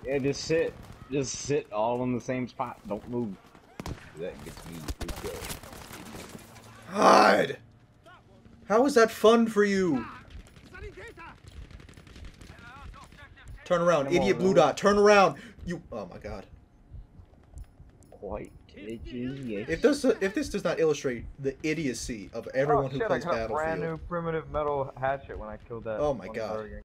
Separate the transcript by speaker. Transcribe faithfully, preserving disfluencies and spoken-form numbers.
Speaker 1: Yeah, just sit. Just sit all in the same spot. Don't move. That gets me to kill.
Speaker 2: God! How is that fun for you? Turn around,
Speaker 1: Come
Speaker 2: idiot
Speaker 1: on,
Speaker 2: blue
Speaker 1: Lily.
Speaker 2: dot. Turn around. You. Oh my God.
Speaker 1: Quite genius.
Speaker 2: If this if this does not illustrate the idiocy of
Speaker 3: Oh
Speaker 2: everyone who
Speaker 3: shit! I
Speaker 2: plays
Speaker 3: got a brand
Speaker 2: Battlefield.
Speaker 3: new primitive metal hatchet when I killed that.
Speaker 2: Oh my
Speaker 3: one
Speaker 2: God.
Speaker 3: target.